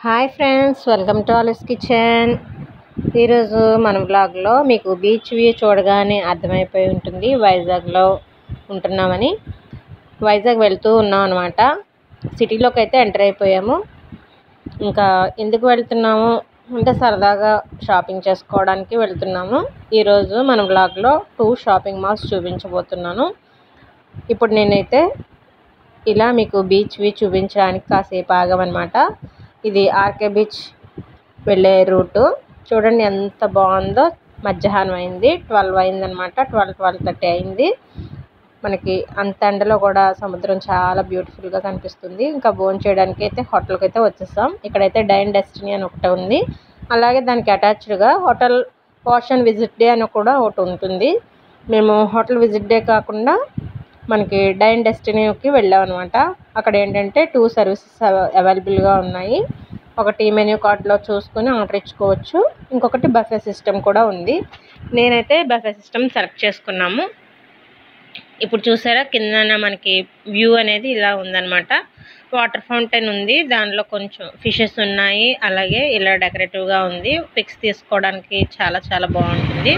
Hi friends, welcome to ఆలిస్ kitchen. ఈరోజు మన బ్లాగ్లో మీకు బీచ్ వ్యూ చూడగానే అర్థమైపోయి ఉంటుంది వైజాగ్లో ఉంటున్నామని. వైజాగ్ వెళ్తూ ఉన్నాం అనమాట. సిటీలోకి అయితే ఎంటర్ అయిపోయాము. ఇంకా ఎందుకు వెళ్తున్నాము అంటే సరదాగా షాపింగ్ చేసుకోవడానికి వెళ్తున్నాము. ఈరోజు మన బ్లాగ్లో 2 షాపింగ్ మాల్స్ చూపించబోతున్నాను. ఇప్పుడు నేనైతే ఇలా మీకు బీచ్ వ్యూ చూపించడానికి కాసేపు ఆగామన్నమాట. ఇది ఆర్కే బీచ్ వెళ్ళే రూటు. చూడండి ఎంత బాగుందో. మధ్యాహ్నం అయింది, 12 అయిందనమాట. 12:30 అయింది. మనకి అంత ఎండలో కూడా సముద్రం చాలా బ్యూటిఫుల్గా కనిపిస్తుంది. ఇంకా భోజనం చేయడానికి అయితే హోటల్కి అయితే వచ్చేసాం. ఇక్కడైతే డైన్ డెస్టినీ అని ఒకటి ఉంది. అలాగే దానికి అటాచ్డ్గా hotel wash and visit day అని కూడా ఒకటి ఉంటుంది. మేము హోటల్ విజిట్ డే కాకుండా మనకి డైన్ డెస్టినీకి వెళ్ళాం అనమాట. అక్కడ ఏంటంటే 2 సర్వీసెస్ అవైలబుల్గా ఉన్నాయి. ఒకటి మెన్యూ కార్డ్లో చూసుకొని ఆర్డర్ ఇచ్చుకోవచ్చు, ఇంకొకటి బఫే సిస్టమ్ కూడా ఉంది. నేనైతే బఫే సిస్టమ్ సెలెక్ట్ చేసుకున్నాము. ఇప్పుడు చూసారా కింద మనకి వ్యూ అనేది ఇలా ఉందన్నమాట. వాటర్ ఫౌంటైన్ ఉంది, దానిలో కొంచెం ఫిషెస్ ఉన్నాయి. అలాగే ఇలా డెకరేటివ్గా ఉంది. పిక్స్ తీసుకోవడానికి చాలా చాలా బాగుంటుంది.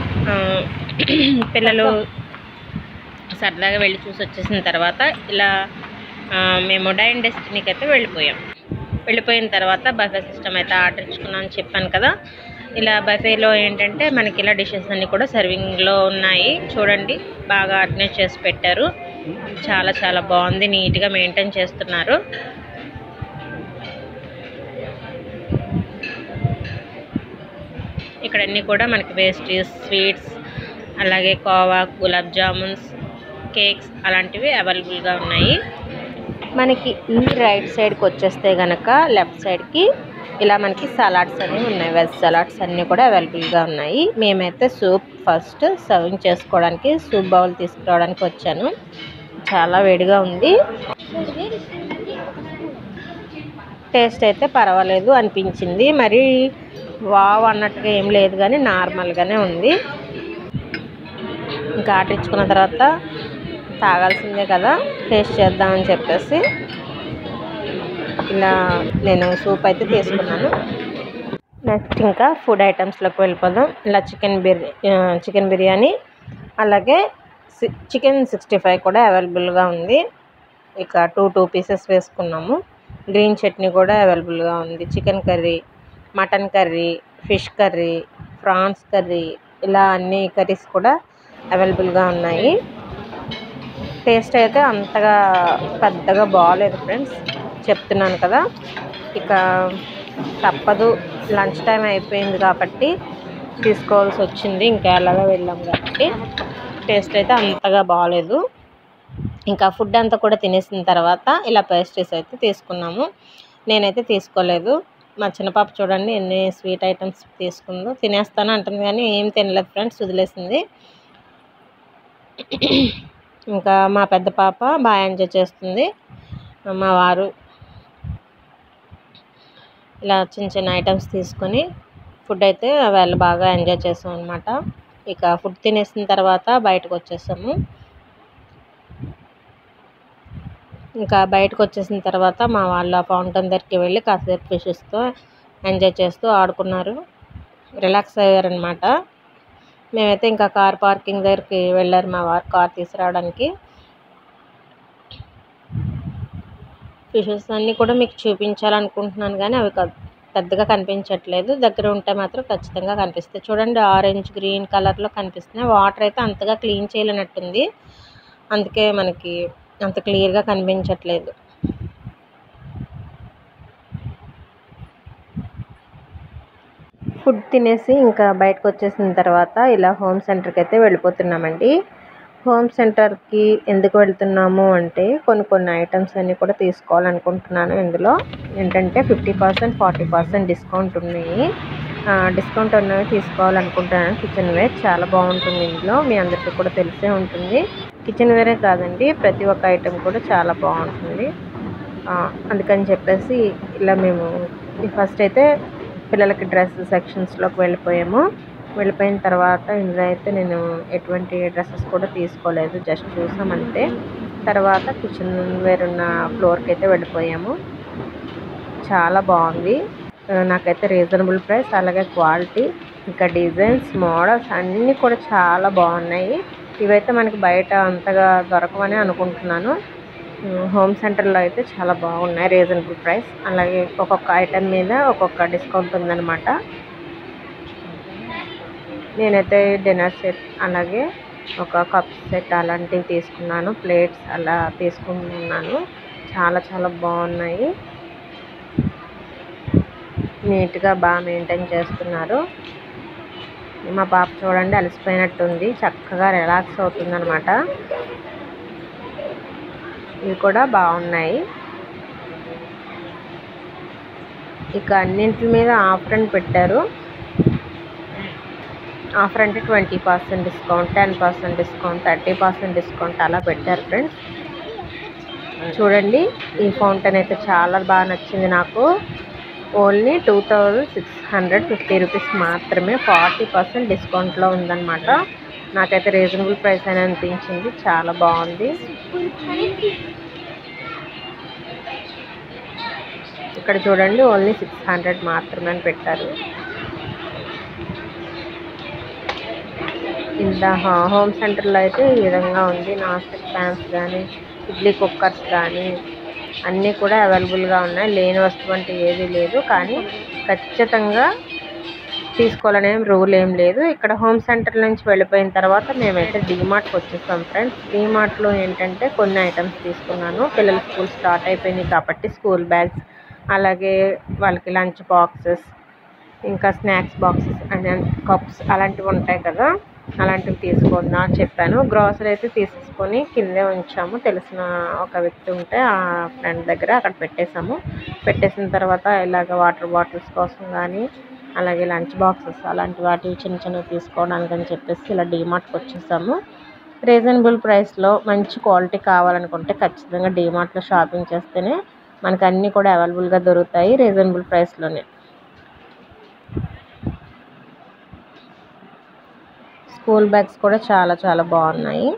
పిల్లలు సరదాగా వెళ్ళి చూసి వచ్చేసిన తర్వాత ఇలా మేము డైన్ డెస్టినీకి అయితే వెళ్ళిపోయిన తర్వాత బఫే సిస్టమ్ అయితే ఆర్డర్ ఇచ్చుకున్నాను అని చెప్పాను కదా. ఇలా బఫేలో ఏంటంటే మనకి ఇలా డిషెస్ అన్నీ కూడా సర్వింగ్లో ఉన్నాయి. చూడండి బాగా ఆర్గనైజ్ చేసి పెట్టారు. చాలా చాలా బాగుంది, నీట్గా మెయింటైన్ చేస్తున్నారు. ఇక్కడ అన్నీ కూడా మనకి పేస్ట్రీస్, స్వీట్స్, అలాగే కోవా, గులాబ్ జామున్స్, కేక్స్ అలాంటివి అవైలబుల్గా ఉన్నాయి. మనకి ఈ రైట్ సైడ్కి వచ్చేస్తే కనుక లెఫ్ట్ సైడ్కి ఇలా మనకి సలాడ్స్ అనేవి ఉన్నాయి. వెజ్ సలాడ్స్ అన్నీ కూడా అవైలబుల్గా ఉన్నాయి. మేమైతే సూప్ ఫస్ట్ సర్వింగ్ చేసుకోవడానికి సూప్ బౌల్ తీసుకురావడానికి వచ్చాను. చాలా వేడిగా ఉంది. టేస్ట్ అయితే పర్వాలేదు అనిపించింది. మరి వావ్ అన్నట్టుగా ఏం లేదు, కానీ నార్మల్గానే ఉంది. ఇంకా ఆర్డర్ ఇచ్చుకున్న తర్వాత తాగాల్సిందే కదా, టేస్ట్ చేద్దామని చెప్పేసి ఇలా నేను సూప్ అయితే తీసుకున్నాను. నెక్స్ట్ ఇంకా ఫుడ్ ఐటమ్స్లోకి వెళ్ళిపోదాం. ఇలా చికెన్ బిర్యానీ అలాగే చికెన్ 65 కూడా అవైలబుల్గా ఉంది. ఇక 2 పీసెస్ వేసుకున్నాము. గ్రీన్ చట్నీ కూడా అవైలబుల్గా ఉంది. Chicken curry, mutton curry, fish curry, prawns curry, ఇలా అన్ని కర్రీస్ కూడా అవైలబుల్గా ఉన్నాయి. టేస్ట్ అయితే అంతగా పెద్దగా బాగోలేదు ఫ్రెండ్స్, చెప్తున్నాను కదా. ఇక తప్పదు, లంచ్ టైం అయిపోయింది కాబట్టి తీసుకోవాల్సి వచ్చింది. ఇంకా ఎలాగో వెళ్ళాం కాబట్టి టేస్ట్ అయితే అంతగా బాగోలేదు. ఇంకా ఫుడ్ అంతా కూడా తినేసిన తర్వాత ఇలా పేస్ట్రీస్ అయితే తీసుకున్నాము. నేనైతే తీసుకోలేదు. మా చిన్న పాప చూడండి ఎన్ని స్వీట్ ఐటమ్స్ తీసుకుందో. తినేస్తాను అంటుంది కానీ ఏం తినలేదు ఫ్రెండ్స్, వదిలేసింది. ఇంకా మా పెద్ద పాప బాగా ఎంజాయ్ చేస్తుంది. మా వారు ఇలా చిన్న చిన్న ఐటమ్స్ తీసుకొని ఫుడ్ అయితే వాళ్ళు బాగా ఎంజాయ్ చేస్తాం అనమాట. ఇక ఫుడ్ తినేసిన తర్వాత బయటకు వచ్చేసాము. ఇంకా బయటకు వచ్చేసిన తర్వాత మా వాళ్ళ ఫౌంటైన్ దగ్గరికి వెళ్ళి కాసేపు ఫిషెస్తో ఎంజాయ్ చేస్తూ ఆడుకున్నారు, రిలాక్స్ అయ్యారనమాట. మేమైతే ఇంకా కార్ పార్కింగ్ దగ్గరికి వెళ్ళారు మా వారు కార్ తీసుకురావడానికి. ఫిషెస్ అన్నీ కూడా మీకు చూపించాలనుకుంటున్నాను కానీ అవి పెద్దగా కనిపించట్లేదు. దగ్గర ఉంటే మాత్రం ఖచ్చితంగా కనిపిస్తాయి. చూడండి ఆరెంజ్ గ్రీన్ కలర్లో కనిపిస్తున్నాయి. వాటర్ అయితే అంతగా క్లీన్ చేయలేనట్టుంది, అందుకే మనకి అంత క్లియర్గా కనిపించట్లేదు. ఫుడ్ తినేసి ఇంకా బయటకు వచ్చేసిన తర్వాత ఇలా హోమ్ సెంటర్కి అయితే వెళ్ళిపోతున్నామండి. హోమ్ సెంటర్కి ఎందుకు వెళ్తున్నాము అంటే కొన్ని ఐటమ్స్ అన్నీ కూడా తీసుకోవాలనుకుంటున్నాను. ఇందులో ఏంటంటే 50%, 40% డిస్కౌంట్ ఉన్నాయి. డిస్కౌంట్ ఉన్నవి తీసుకోవాలనుకుంటున్నాను. కిచెన్ వేర్ చాలా బాగుంటుంది. ఇందులో మీ అందరికీ కూడా తెలిసే ఉంటుంది. కిచెన్ వేరే కాదండి, ప్రతి ఒక్క ఐటెం కూడా చాలా బాగుంటుంది. అందుకని చెప్పేసి ఇలా మేము ఫస్ట్ అయితే పిల్లలకి డ్రెస్ సెక్షన్స్లోకి వెళ్ళిపోయిన తర్వాత ఇందులో అయితే నేను ఎటువంటి డ్రెస్సెస్ కూడా తీసుకోలేదు, జస్ట్ చూసామంటే. తర్వాత కిచెన్ వేర్ ఉన్న ఫ్లోర్కి అయితే వెళ్ళిపోయాము. చాలా బాగుంది. నాకైతే రీజనబుల్ ప్రైస్, అలాగే క్వాలిటీ, ఇంకా డిజైన్స్, మోడల్స్ అన్నీ కూడా చాలా బాగున్నాయి. ఇవైతే మనకి బయట అంతగా దొరకవని అనుకుంటున్నాను. హోమ్ సెంటర్లో అయితే చాలా బాగున్నాయి, రీజనబుల్ ప్రైస్. అలాగే ఒక్కొక్క ఐటెం మీద ఒక్కొక్క డిస్కౌంట్ ఉందన్నమాట. నేనైతే డిన్నర్ సెట్, అలాగే ఒక కప్ సెట్ అలాంటివి తీసుకున్నాను. ప్లేట్స్ అలా తీసుకున్నాను. చాలా చాలా బాగున్నాయి. నీట్గా బాగా మెయింటైన్ చేస్తున్నారు. మా పాప చూడండి అలసిపోయినట్టుంది, చక్కగా రిలాక్స్ అవుతుందన్నమాట. ఇవి కూడా బాగున్నాయి. ఇక అన్నింటి మీద ఆఫర్ అని పెట్టారు. ఆఫర్ అంటే 20% డిస్కౌంట్, 10% డిస్కౌంట్, 30% డిస్కౌంట్ అలా పెట్టారు ఫ్రెండ్స్. చూడండి, ఈ ఫౌంటైన్ అయితే చాలా బాగా నచ్చింది నాకు. ఓన్లీ 2650 రూపీస్ మాత్రమే, 40% డిస్కౌంట్లో ఉందన్నమాట. నాకైతే రీజనబుల్ ప్రైస్ అని అనిపించింది, చాలా బాగుంది. ఇక్కడ చూడండి, ఓన్లీ 600 మాత్రమే అని పెట్టారు. ఇంత హోమ్ సెంటర్లో అయితే ఈ విధంగా ఉంది. నాన్ స్టిక్ ప్యాన్స్ కానీ, ఇడ్లీ కుక్కర్స్ కానీ అన్నీ కూడా అవైలబుల్గా ఉన్నాయి. లేని వస్తువు అంటే ఏది లేదు, కానీ ఖచ్చితంగా తీసుకోవాలనే రూల్ ఏం లేదు. ఇక్కడ హోమ్ సెంటర్ నుంచి వెళ్ళిపోయిన తర్వాత మేమైతే డీమార్ట్కి వచ్చేసాం ఫ్రెండ్స్. డీమార్ట్లో ఏంటంటే కొన్ని ఐటమ్స్ తీసుకున్నాను. పిల్లల స్కూల్ స్టార్ట్ అయిపోయినాయి కాబట్టి స్కూల్ బ్యాగ్స్, అలాగే వాళ్ళకి లంచ్ బాక్సెస్, ఇంకా స్నాక్స్ బాక్సెస్ అండ్ కప్స్ అలాంటివి ఉంటాయి కదా, అలాంటివి తీసుకున్నా చెప్పాను. గ్రాసరీ అయితే తీసేసుకొని కిందే ఉంచాము. తెలిసిన ఒక వ్యక్తి ఉంటే ఆ ఫ్రెండ్ దగ్గర అక్కడ పెట్టేసాము. పెట్టేసిన తర్వాత ఇలాగ వాటర్ బాటిల్స్ కోసం కానీ, అలాగే లంచ్ బాక్సెస్ అలాంటి వాటివి చిన్న చిన్నవి తీసుకోవడానికి అని చెప్పేసి ఇలా డీమార్ట్కి వచ్చేసాము. రీజనబుల్ ప్రైస్లో మంచి క్వాలిటీ కావాలనుకుంటే ఖచ్చితంగా డీమార్ట్లో షాపింగ్ చేస్తేనే మనకు అన్నీ కూడా అవైలబుల్గా దొరుకుతాయి, రీజనబుల్ ప్రైస్లోనే. స్కూల్ బ్యాగ్స్ కూడా చాలా చాలా బాగున్నాయి.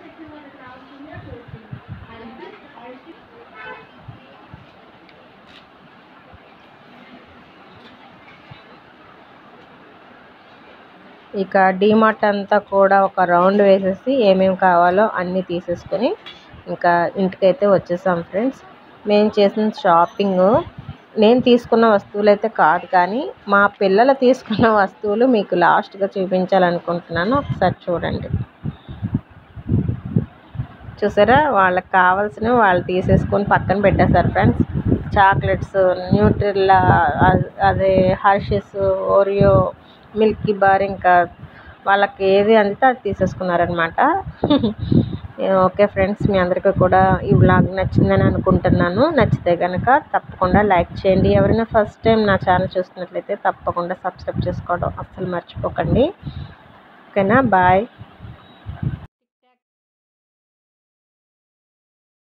ఇక డీమార్ట్ అంతా కూడా ఒక రౌండ్ వేసేసి ఏమేమి కావాలో అన్నీ తీసేసుకొని ఇంకా ఇంటికైతే వచ్చేసాం ఫ్రెండ్స్. మేము చేసిన షాపింగ్ నేను తీసుకున్న వస్తువులు అయితే కాదు, కానీ మా పిల్లలు తీసుకున్న వస్తువులు మీకు లాస్ట్గా చూపించాలనుకుంటున్నాను. ఒకసారి చూడండి. చూసారా, వాళ్ళకి కావాల్సినవి వాళ్ళు తీసేసుకొని పక్కన పెట్టేశారు ఫ్రెండ్స్. చాక్లెట్స్, న్యూట్రిల్లా, అదే హర్షీస్, ఓరియో, మిల్కీ బార్, ఇంకా వాళ్ళకి ఏది అంతా అది తీసేసుకున్నారనమాట. ఓకే ఫ్రెండ్స్, మీ అందరికీ కూడా ఈ వ్లాగ్ నచ్చిందని అనుకుంటున్నాను. నచ్చితే కనుక తప్పకుండా లైక్ చేయండి. ఎవరైనా ఫస్ట్ టైం నా ఛానల్ చూస్తున్నట్లయితే తప్పకుండా సబ్స్క్రైబ్ చేసుకోవడం అస్సలు మర్చిపోకండి. ఓకేనా, బాయ్.